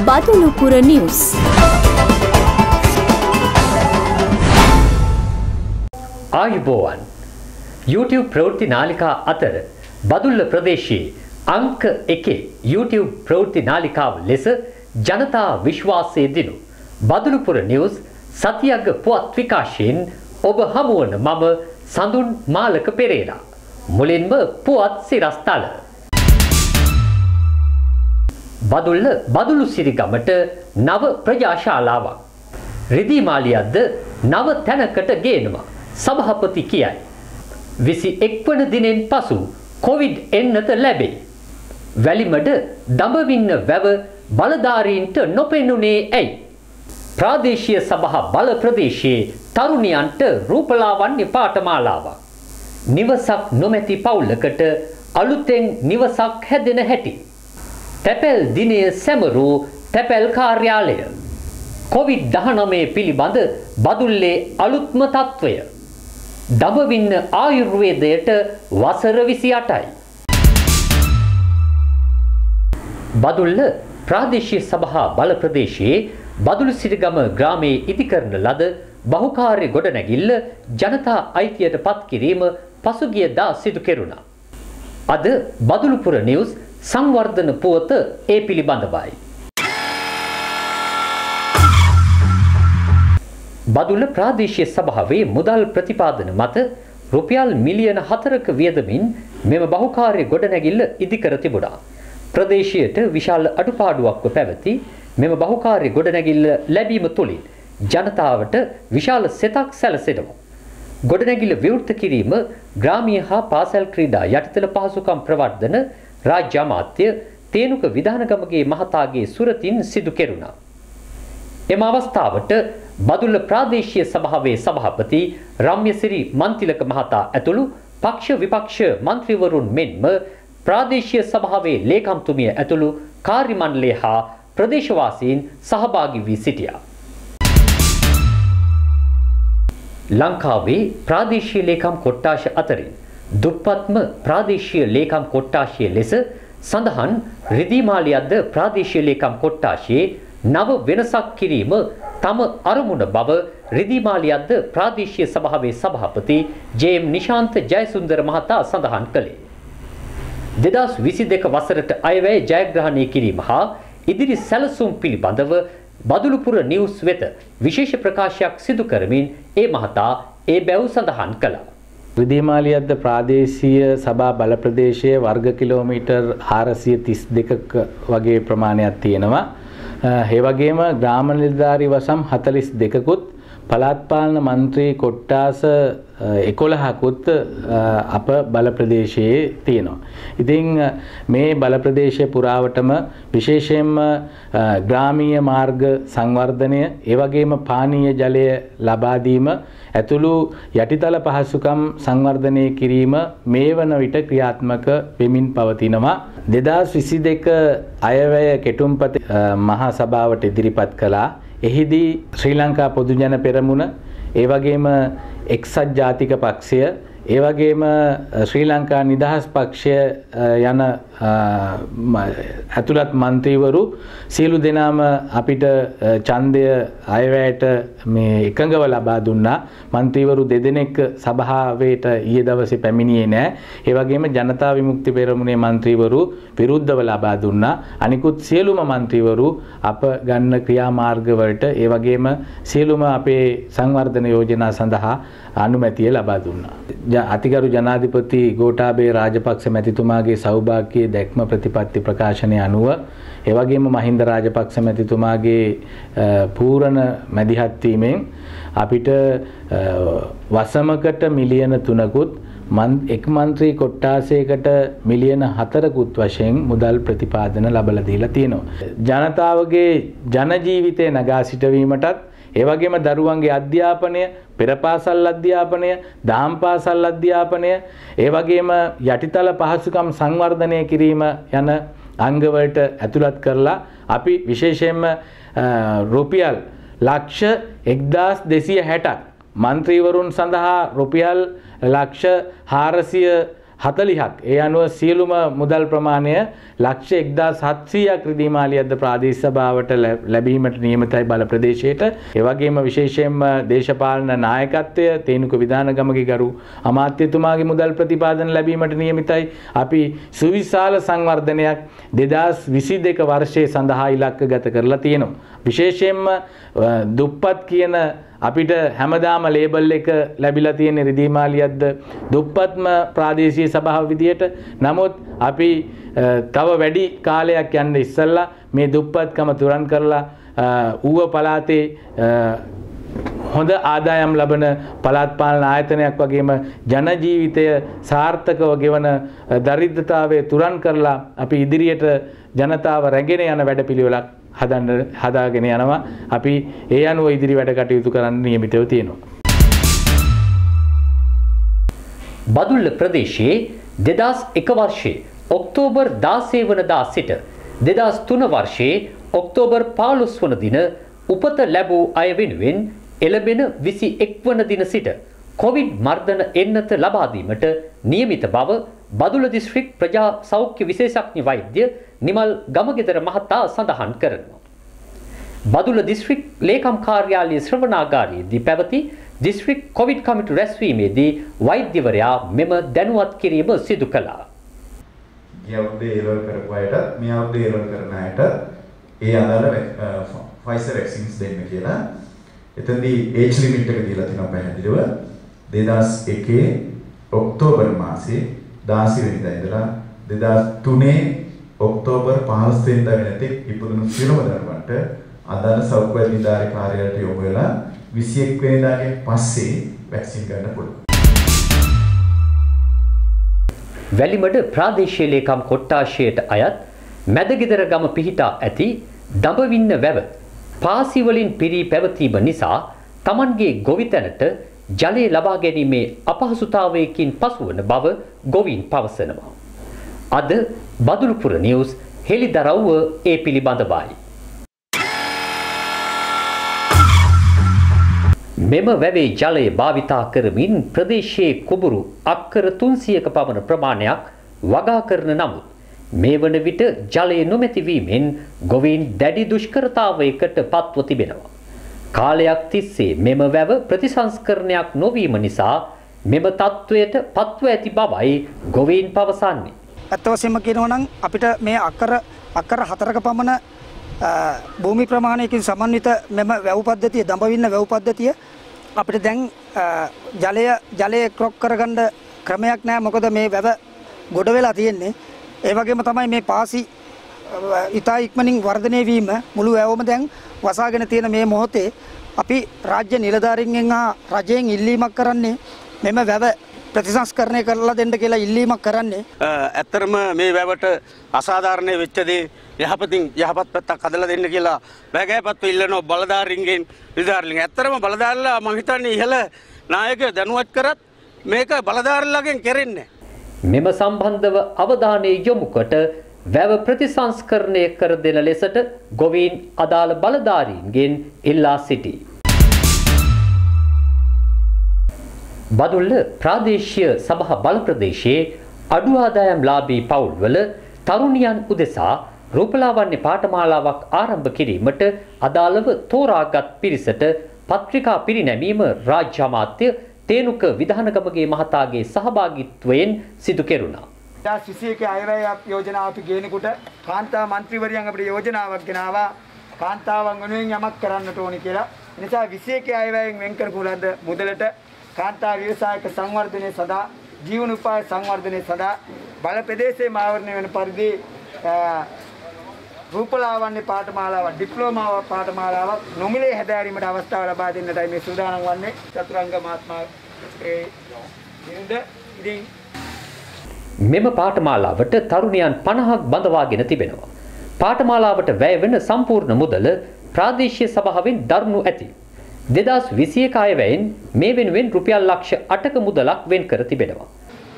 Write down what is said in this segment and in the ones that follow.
Badulupura News. ආයුබෝවන් YouTube ප්‍රවෘත්ති නාලිකා අතර බදුල්ල ප්‍රදේශයේ අංක 1 YouTube ප්‍රවෘත්ති නාලිකාව ලෙස ජනතා විශ්වාසයේ දිනු බදුලුපුර නිවුස් සතියග්ග පුවත් විකාශයෙන් ඔබ හමුවන මම සඳුන් මාලක පෙරේරා. මුලින්ම පුවත් සිරස්තල. බදුල්ල සිරිගමට නව ප්‍රජාශාලාවක්. රිදී මාලියද්ද නව තැනකට ගේනවා. සභාපති කියයි. 21 වන දිනෙන් පසු කොවිඩ් එන්නත ලැබේ. වැලිමඩ දඹවින්න වැව බලධාරීන්ට නොපෙනුනේ ඇයි? ප්‍රාදේශීය සභා බල ප්‍රදේශයේ තරුණියන්ට රූපලාවන්‍ය පාඨමාලාවක්. නිවසක් නොමැති පවුලකට අලුතෙන් නිවසක් හැදෙන හැටි. තැපැල් දිනය සැමරූ තැපැල් කාර්යාලය. කොවිඩ්-19 පිළිබඳ බදුල්ලේ අලුත්ම තත්ත්වය. දඹවින්න ආයුර්වේදයට වසර 28යි. බදුල්ල ප්‍රාදේශීය සභා බල ප්‍රදේශයේ බදුළු සිරිගම ග්‍රාමයේ ඉදිකරන ලද බහුකාර්ය ගොඩනැගිල්ල ජනතා අයිතියට පත් කිරීම පසුගියදා සිදු කෙරුණා. අද බදුලුපුර නිවුස් සංවර්ධන පුවත ඒ පිළිබඳවයි. බදුල්ල ප්‍රාදේශීය සභාවේ මුදල් ප්‍රතිපාදන මත රුපියල් මිලියන 4ක වියදමින් මෙම බහුකාර්ය ගොඩනැගිල්ල ඉදිකර තිබුණා. ප්‍රදේශයට විශාල අඩුපාඩුවක්ව පැවති මෙම බහුකාර්ය ගොඩනැගිල්ල ලැබීම තුළින් ජනතාවට විශාල සෙතක් සැලසෙනවා. ගොඩනැගිල්ල විවෘත කිරීම ග්‍රාමීය හා පාසල් ක්‍රීඩා යටිතල පහසුකම් ප්‍රවර්ධන රාජ්‍ය අමාත්‍ය තේනුක විධානගමගේ මහතාගේ සුරතින් සිදු කෙරුණා. එම අවස්ථාවට බදුල්ල ප්‍රාදේශීය සභාවේ සභාපති රම්‍යසිරි මන්තිලක මහතා ඇතුළු පක්ෂ විපක්ෂ මන්ත්‍රීවරුන් මෙන්ම ප්‍රාදේශීය සභාවේ ලේකම්තුමිය ඇතුළු කාර්ය මණ්ඩලය හා ප්‍රදේශවාසීන් සහභාගී වී සිටියා. ලංකාවේ ප්‍රාදේශීය ලේකම් කොට්ටාශ අතරින් දුප්පත්ම ප්‍රාදේශීය ලේකම් කොට්ටාශය ලෙස සඳහන් රිදී මාලියද්ද ප්‍රාදේශීය ලේකම් කොට්ටාශයේ නව වෙනසක් කිරීම තම අරමුණ බව රිදී මාලියද්ද ප්‍රාදේශීය සභාවේ සභාපති ජේ.එම්. නිශාන්ත ජයසුන්දර මහතා සඳහන් කළේ. 2022 වසරට අයවැය ජයග්‍රහණය කිරීම හා ඉදිරි සැලසුම් පිළිබඳව බදුලුපුර නිවුස් වෙත විශේෂ ප්‍රකාශයක් සිදු කරමින් ඒ මහතා ඒ බැව් සඳහන් කළා. රිදී මාලියද්ද ප්‍රාදේශීය සභා බල ප්‍රදේශයේ වර්ග කිලෝමීටර් 432ක වගේ ප්‍රමාණයක් තියෙනවා. ඒ වගේම ග්‍රාම නිලධාරී වසම් 42කුත් පළාත් පාලන මන්ත්‍රී කොට්ටාස 11කුත් අප බල ප්‍රදේශයේ තියෙනවා. ඉතින් මේ බල ප්‍රදේශය පුරාවටම විශේෂයෙන්ම ග්‍රාමීය මාර්ග සංවර්ධනය, ඒ වගේම පානීය ජලය ලබා දීම ඇතුළු යටිතල පහසුකම් සංවර්ධනය කිරීම මේ වන විට ක්‍රියාත්මක වෙමින් පවතිනවා. 2022 අයවැය කෙටුම්පත මහා සභාවට ඉදිරිපත් කළා. එහිදී ශ්‍රී ලංකා පොදු ජන පෙරමුණ, ඒ වගේම එක්සත් ජාතික පක්ෂය, ඒ වගේම ශ්‍රී ලංකා නිදහස් පක්ෂය යන ඇතුළත් මන්ත්‍රීවරු සියලු දෙනාම අපිට ඡන්දය අයවැයට මේ එකඟව ලබා දුන්නා. මන්ත්‍රීවරු දෙදෙනෙක් සභාවට ඊයේ දවසේ පැමිණියේ නැහැ. ඒ වගේම ජනතා විමුක්ති පෙරමුණේ මන්ත්‍රීවරු විරුද්ධව ලබා දුන්නා. අනිකුත් සියලුම මන්ත්‍රීවරු අප ගන්න ක්‍රියාමාර්ග වලට, ඒ වගේම සියලුම අපේ සංවර්ධන යෝජනා සඳහා අනුමැතිය ලබා දුන්නා. අතිගරු ජනාධිපති ගෝඨාභය රාජපක්ෂ මැතිතුමාගේ සෞභාග්‍ය දැක්ම ප්‍රතිපත්ති ප්‍රකාශනය අනුව, ඒ වගේම මහින්ද රාජපක්ෂ මැතිතුමාගේ පූර්ණ මැදිහත් වීමෙන් අපිට වසමකට මිලියන 3කුත් එක් මන්ත්‍රී කොට්ටාසයකට මිලියන 4කුත් වශයෙන් මුදල් ප්‍රතිපාදන ලබලා දීලා තියෙනවා. ජනතාවගේ ජන ජීවිතය නගා සිටවීමටත්, ඒ වගේම දරුවන්ගේ අධ්‍යාපනය, පෙර පාසල් අධ්‍යාපනය, දහම් පාසල් අධ්‍යාපනය, ඒ වගේම යටිතල පහසුකම් සංවර්ධනය කිරීම යන අංගවලට ඇතුළත් කරලා අපි විශේෂයෙන්ම රුපියල් ලක්ෂ 1260ක් මන්ත්‍රීවරුන් සඳහා රුපියල් ලක්ෂ 400 40ක්. ඒ අනුව සියලුම මුදල් ප්‍රමාණය ලක්ෂ 1700ක් රිදී මාලියද්ද ප්‍රාදේශ සභාවට ලැබීමට නියමිතයි බල ප්‍රදේශයට. ඒ වගේම විශේෂයෙන්ම දේශපාලන නායකත්වය තේනුක විධානගමගේ ගරු අමාත්‍යතුමාගේ මුදල් ප්‍රතිපාදන ලැබීමට නියමිතයි. අපි සුවිශාල සංවර්ධනයක් 2022 වර්ෂයේ සඳහා ඉලක්කගත කරලා තියෙනවා. විශේෂයෙන්ම දුප්පත් කියන අපිට හැමදාම ලේබල් එක ලැබිලා තියෙන රිදී මාලියද්ද දුප්පත්ම ප්‍රාදේශීය සභාව විදියට. නමුත් අපි තව වැඩි කාලයක් යන්න ඉස්සෙල්ලා මේ දුප්පත්කම තුරන් කරලා ඌව පළාතේ හොඳ ආදායම් ලබන පළාත් පාලන ආයතනයක් වගේම ජන ජීවිතය සාර්ථකව ගෙවන දරිද්‍රතාවය තුරන් කරලා අපි ඉදිරියට ජනතාව රැගෙන යන වැඩපිළිවෙලක් හදාගෙන යනවා. අපි ඒ අනුව ඉදිරි වැඩ කටයුතු කරන්න නියමිතව තියෙනවා. බදුල්ල ප්‍රදේශයේ 2001 වර්ෂයේ ඔක්තෝබර් 16 වනදා සිට 2003 වර්ෂයේ ඔක්තෝබර් 15 වන දින උපත ලැබූ අය වෙනුවෙන් එළඹෙන 21 වන දින සිට කොවිඩ් මර්ධන එන්නත ලබා දීමට නියමිත බව බදුල්ල දිස්ත්‍රික් ප්‍රජා සෞඛ්‍ය විශේෂඥ වෛද්‍ය නිමල් ගමගෙදර මහතා සඳහන් කරනවා. බදුල්ල දිස්ත්‍රික් ලේකම් කාර්යාලයේ ශ්‍රවණාගාරයේදී පැවති දිස්ත්‍රික් කොවිඩ් කමිටු රැස්වීමේදී වෛද්‍යවරයා මෙම දැනුවත් කිරීම සිදු කළා. ගිය අවුරුද්දේ ඒවල් කරපු අයට මේ අවුරුද්දේ ඒවල් කරන අයට ඒ අදාළ ෆයිසර් වැක්සින්ස් දෙන්න කියලා. එතනදී ඒජ් ලිමිට් එක දීලා තියෙනවා පැහැදිලිව 2001 ඔක්තෝබර් මාසයේ 16 වෙනිදා ඉඳලා 2003 ඔක්තෝබර් 15 වෙනිදා වෙනතෙක් ඉපදුණු සියලුම දරුවන්ට අදාළ සෞඛ්‍ය නිලධාරී කාර්යාලයට යොමු වෙලා 21 වෙනිදාගෙන් පස්සේ වැක්සින් ගන්න පුළුවන්. වැලිමඩ ප්‍රාදේශීය ලේකම් කොට්ටාශයට අයත් මැදගෙදර ගම පිහිටා ඇති දඹවින්න වැව පාසි වලින් පිරී පැවතීම නිසා Tamanගේ ගොවිතැනට ජලය ලබා ගැනීමේ අපහසුතාවයකින් පසුවන බව ගොවීන් පවසනවා. අද බදුලුපුර නිවුස් හෙළිදරව්ව ඒ පිළිබඳවයි. මෙම වැවේ ජලය භාවිතා කරමින් ප්‍රදේශයේ කුඹුරු අක්කර 300ක පමණ ප්‍රමාණයක් වගා කරන නමුත් මේ වන විට ජලය නොමැති වීමෙන් ගොවීන් දැඩි දුෂ්කරතාවයකට පත්ව තිබෙනවා. කාලයක් තිස්සේ මෙම වැව ප්‍රතිසංස්කරණයක් නොවීම නිසා මෙම තත්ත්වයට පත්ව ඇති බවයි ගොවීන් පවසන්නේ. ඇත්ත වශයෙන්ම කියනවා නම් අපිට මේ අක්කර 4ක පමණ භූමි ප්‍රමාණයකින් සමන්විත මෙම වැව් පද්ධතිය දඹවින්න වැව් පද්ධතිය අපිට දැන් ජලය ක්‍රොක් කරගන්න ක්‍රමයක් නැහැ. මොකද මේ වැව ගොඩ වෙලා තියෙන්නේ. ඒ වගේම තමයි මේ පාසි ඉතා ඉක්මනින් වර්ධනය වීම මුළු වැවම දැන් වසාගෙන තියෙන මේ මොහොතේ අපි රාජ්‍ය නිලධාරීන්ගෙන් හා රජයෙන් ඉල්ලීමක් කරන්නේ මෙම වැව ප්‍රතිසංස්කරණය කරලා දෙන්න කියලා ඉල්ලීමක් කරන්නේ. ඇත්තරම මේ වැවට අසාධාරණ වෙච්ච දේ යහපත් පැත්තක් හදලා දෙන්න කියලා වැගෑපත්ව ඉල්ලනවා බලධාරීන්ගෙන් නිලධාරීන්. ඇත්තරම බලධාරීලා මම හිතන්නේ ඉහළ නායක දැනුවත් කරත් මේක බලධාරීලාගෙන් කෙරෙන්නේ. මෙම සම්බන්ධව අවධානය යොමු කොට වැව ප්‍රතිසංස්කරණය කර දෙන ලෙසට ගොවීන් අදාළ බලධාරීන්ගෙන් ඉල්ලා සිටී. බදුල්ල ප්‍රාදේශීය සභා බල ප්‍රදේශයේ අඩු ආදායම් ලාභී පවුල්වල තරුණියන් උදෙසා රූපලාවන්‍ය පාඨමාලාවක් ආරම්භ කිරීමට අදාළව තෝරාගත් පිරිසට පත්‍රිකා පිරිනැමීම රාජ්‍ය අමාත්‍ය තේනුක විධානගමගේ මහතාගේ සහභාගීත්වයෙන් සිදු කෙරුණා. 2021 අයවැය යෝජනාව අපි ගේනකොට කාන්තා මන්ත්‍රීවරියන් අපිට යෝජනාවක් ගෙනාවා කාන්තාවන් වෙනුවෙන් යමක් කරන්නට ඕනි කියලා. ඒ නිසා 21 අයවැයෙන් වෙන් කරපු ලද මුදලට කාන්තා ව්‍යවසායක සංවර්ධනය සඳහා ජීවනෝපාය සංවර්ධනය සඳහා බල ප්‍රදේශයේ ආවරණය වෙන පරිදි රූපලාවන්‍ය පාඨමාලාවක් ඩිප්ලෝමා පාඨමාලාවක් නොමිලේ හැදෑරීමට අවස්ථාව ලබා දෙන්නටයි මේ සූදානම් වන්නේ. චතුරංග මහත්මයා ඉතින් මෙම පාඨමාලාවට තරුණියන් 50ක් බඳවාගෙන තිබෙනවා. පාඨමාලාවට වැය වෙන සම්පූර්ණ මුදල ප්‍රාදේශීය සභාවෙන් දරනු ඇති. 2021 අයවැයෙන් මේ වෙනුවෙන් රුපියල් ලක්ෂ 8ක මුදලක් වෙන් කර තිබෙනවා.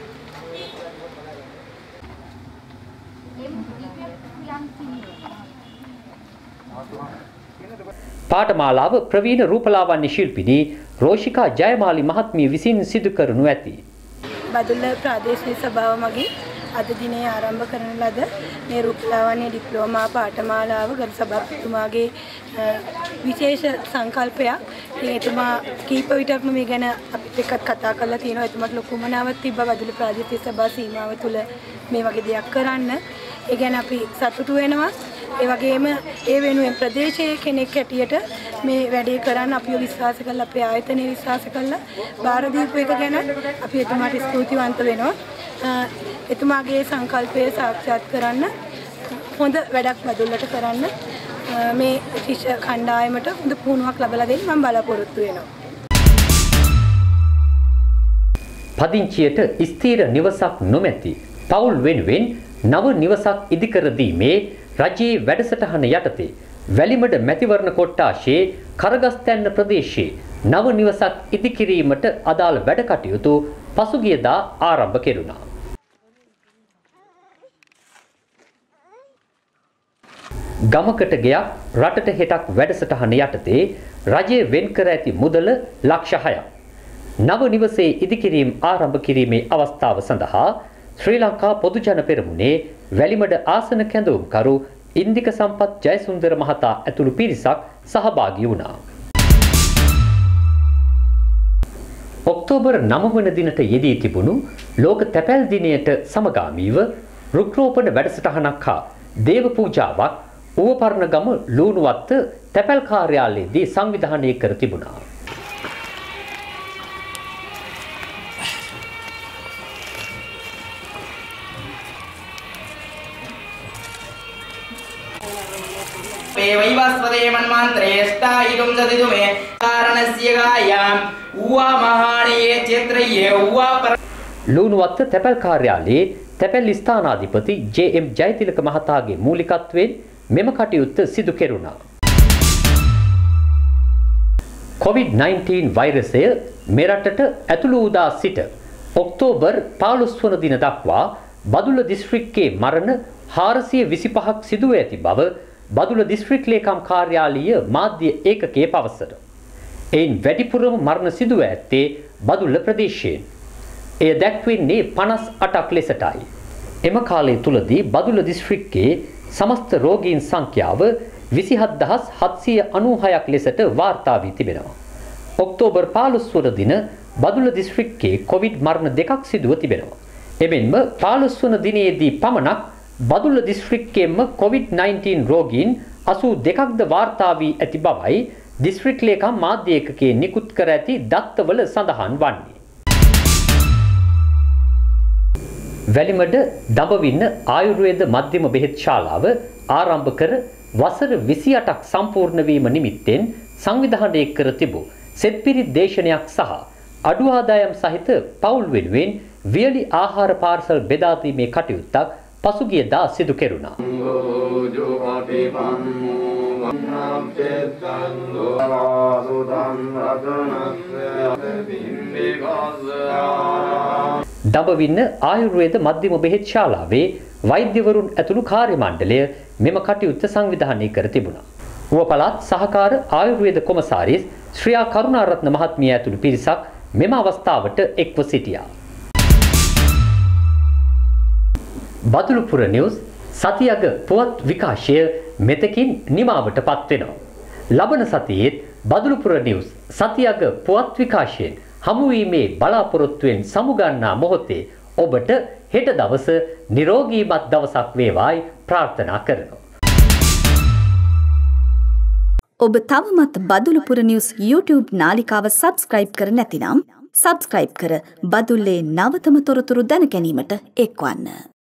පාඨමාලාව ප්‍රවීණ රූපලාවන්‍ය ශිල්පිනී රෝෂිකා ජයමාලි මහත්මිය විසින් සිදු කරනු ඇති. බදුල්ල ප්‍රාදේශීය සභාව මගින් අද දිනේ ආරම්භ කරන ලද මේ රුපියල් ඩිප්ලෝමා පාඨමාලාව ගරු සභාපතිතුමාගේ විශේෂ සංකල්පයක්. ඉතින් එතුමා කීප විටක්ම මේ ගැන අපිත් එක්කත් කතා කරලා තියෙනවා. එතුමාට ලොකු මනාවක් තිබ්බා බදුල්ල ප්‍රාදේශීය සභාව සීමාව තුළ මේ වගේ දෙයක් කරන්න. ඒ ගැන අපි සතුටු වෙනවා. ඒ වගේම ඒ වෙනුවෙන් ප්‍රදේශයේ කෙනෙක් හැටියට මේ වැඩේ කරන්න අපිව විශ්වාස කරලා අපේ ආයතනය විශ්වාස කරලා බාර දීපු එක ගැන අපි එතුමාට ස්තුතිවන්ත වෙනවා. එතුමාගේ සංකල්පය සාක්ෂාත් කරන්න හොඳ වැඩක් බදුල්ලට කරන්න මේ ශිෂ්‍ය කණ්ඩායමට හොඳ පුහුණුවක් ලබා දෙන්න මම බලාපොරොත්තු වෙනවා. පදිංචියට ස්ථීර නිවසක් නොමැති පවුල් වෙනුවෙන් නව නිවසක් ඉදිකර දීමේ රජයේ වැඩසටහන යටතේ වැලිමඩ මැතිවරණ කොට්ටාශයේ කරගස්තැන්න ප්‍රදේශයේ නව නිවසක් ඉදිකිරීමට අදාළ වැඩ කටයුතු පසුගියදා ආරම්භ කෙරුණා. ගමකට ගයක් රටට හෙටක් වැඩසටහන යටතේ රජයේ වෙන් කර ඇති මුදල ලක්ෂ 6ක්. නව නිවසේ ඉදිකිරීම ආරම්භ කිරීමේ අවස්ථාව සඳහා ශ්‍රී ලංකා පොදු ජන පෙරමුණේ වැලිමඩ ආසන කැඳවුම්කරු ඉන්දික සම්පත් ජයසුන්දර මහතා ඇතුළු පිරිසක් සහභාගී වුණා. ඔක්තෝබර් 9 වන දිනට යෙදී තිබුණු ලෝක තැපැල් දිනයට සමගාමීව රුක්රෝපණ වැඩසටහනක් හා දේව පූජාවක් ඌවපර්ණගම ලූණුවත්ත තැපැල් කාර්යාලයේදී සංවිධානය කර තිබුණා. वैवस्वते मन्मान्त्रेष्टा इदं सदितुमे कारणस्य गायाम् उवा महाणये क्षेत्रये उवा ලූණුවත්ත තැපැල් කාර්යාලයේ තැපැල් ස්ථානාධිපති ජේ.එම්. ජයතිලක මහතාගේ මූලිකත්වයෙන් මෙම කටයුත්ත සිදු කෙරුණා. COVID-19 වෛරසය මෙරටට ඇතුළු වූදා සිට ඔක්තෝබර් 15 වන දින දක්වා බදුල්ල දිස්ත්‍රික්කයේ මරණ 425ක් සිදුව ඇති බව බදුල්ල දිස්ත්‍රික් ලේකම් කාර්යාලීය මාධ්‍ය ඒකකයේ පවසන. එයින් වැඩිපුරම මරණ සිදුව ඇත්තේ බදුල්ල ප්‍රදේශයෙන්. එය දැක්වෙන්නේ 58ක් ලෙසටයි. එම කාලය තුලදී බදුල්ල දිස්ත්‍රික්කයේ සමස්ත රෝගීන් සංඛ්‍යාව 27796ක් ලෙසට වාර්තා වී තිබෙනවා. ඔක්තෝබර් 15 වන දින බදුල්ල දිස්ත්‍රික්කයේ කොවිඩ් මරණ දෙකක් සිදුව තිබෙනවා. එමෙන්ම 15 වන දිනේදී පමණක් බදුල්ල දිස්ත්‍රික්කයේම COVID-19 රෝගීන් 82ක්ද වාර්තා වී ඇති බවයි දිස්ත්‍රික් ලේකම් මාධ්‍ය ඒකකයේ නිකුත් කර ඇති දත්තවල සඳහන් වන්නේ. වැලිමඩ දඹවින්න ආයුර්වේද මධ්‍යම බෙහෙත් ශාලාව ආරම්භ කර වසර 28ක් සම්පූර්ණ වීම නිමිත්තෙන් සංවිධානය කර තිබූ සෙත්පිරිත් දේශනයක් සහ අඩු ආදායම් සහිත පවුල් වෙනුවෙන් වියලි ආහාර පාර්සල් බෙදා දීමේ කටයුත්තක් පසුගියදා සිදු කෙරුණා. දඹවින්න ආයුර්වේද මධ්‍යම බෙහෙත් ශාලාවේ වෛද්‍යවරුන් ඇතුළු කාර්ය මණ්ඩලය මෙම කටයුත්ත සංවිධානය කර තිබුණා. ඌව පළාත් සහකාර ආයුර්වේද කොමසාරිස් ශ්‍රියා කරුණාරත්න මහත්මිය ඇතුළු පිරිසක් මෙම අවස්ථාවට එක්ව සිටියා. බදුලුපුර නිවුස් සතියක පුවත් විකාශය මෙතකින් නිමාවට පත් වෙනවා. ලබන සතියේත් බදුලුපුර නිවුස් සතියක පුවත් විකාශයෙන් හමුවීමේ බලාපොරොත්තුවෙන් සමුගන්නා මොහොතේ ඔබට හෙට දවස නිරෝගීමත් දවසක් වේවායි ප්‍රාර්ථනා කරනවා. ඔබ තවමත් බදුලුපුර නිවුස් YouTube නාලිකාව සබස්ක්‍රයිබ් කර නැතිනම් සබස්ක්‍රයිබ් කර බදුල්ලේ නවතම තොරතුරු දැන ගැනීමට එක්වන්න.